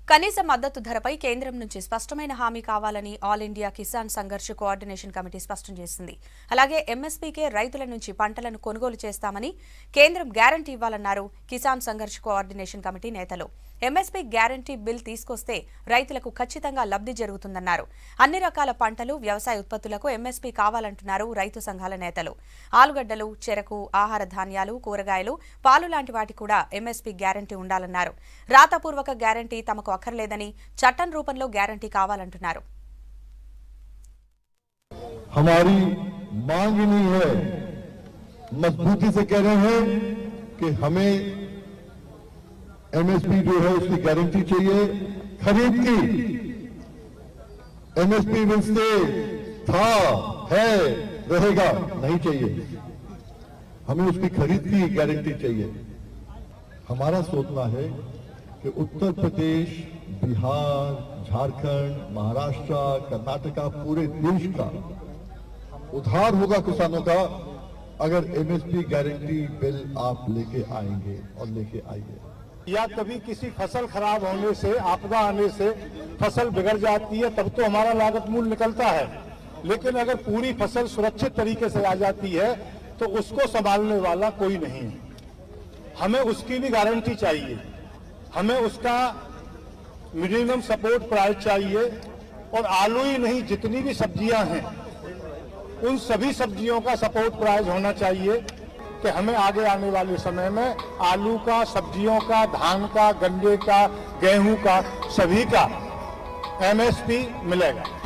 కనీస మద్దతు ధరపై కేంద్రం నుంచి స్పష్టమైన హామీ కావాలని all India Kisan Sangharsh coordination committee స్పష్టం చేసింది. అలాగే ఎంఎస్పీకే రైతుల నుంచి పంటలను కొనుగోలు చేస్తామని కేంద్రం గ్యారంటీ ఇవ్వాలన్నారు కిసాన్ సంఘర్ష్ కోఆర్డినేషన్ కమిటీ నేతలు. ఎంఎస్పీ గ్యారంటీ బిల్ తీసుకొస్తే రైతులకు ఖచ్చితంగా లబ్ధి జరుగుతుందన్నారు. అన్ని రకాల పంటలు, వ్యవసాయ ఉత్పత్తులకు ఎంఎస్పీ కావాలంటున్నారు రైతు సంఘాల నేతలు. ఆలుగడ్డలు, చెరకు, ఆహార ధాన్యాలు, కూరగాయలు, పాలు లాంటి వాటి కూడా ఎంఎస్పీ గ్యారంటీ ఉండాలన్నారు. రాతపూర్వక గ్యారంటీ తమకు అక్కర్లేదని చట్టం రూపంలో గ్యారంటీ కావాలంటున్నారు. हमारी मांग ही नहीं है, मजबूती से कह रहे हैं कि हमें एमएसपी जो है उसकी गारंटी चाहिए। खरीद की एमएसपी विल स्टे, था, है, रहेगा नहीं चाहिए, हमें उसकी खरीद की गारंटी चाहिए। हमारा सोचना है कि उत्तर प्रदेश, बिहार, झारखंड, महाराष्ट्र, कर्नाटका, पूरे देश का उद्धार होगा किसानों का अगर एमएसपी गारंटी बिल आप लेके आएंगे और लेके आइए। या कभी किसी फसल खराब होने से, आपदा आने से फसल बिगड़ जाती है, तब तो हमारा लागत मूल्य निकलता है। लेकिन अगर पूरी फसल सुरक्षित तरीके से आ जाती है तो उसको संभालने वाला कोई नहीं है। हमें उसकी भी गारंटी चाहिए, हमें उसका मिनिमम सपोर्ट प्राइस चाहिए। और आलू ही नहीं, जितनी भी सब्जियां हैं उन सभी सब्जियों का सपोर्ट प्राइस होना चाहिए कि हमें आगे आने वाले समय में आलू का, सब्जियों का, धान का, गन्ने का, गेहूं का, सभी का एमएसपी मिलेगा।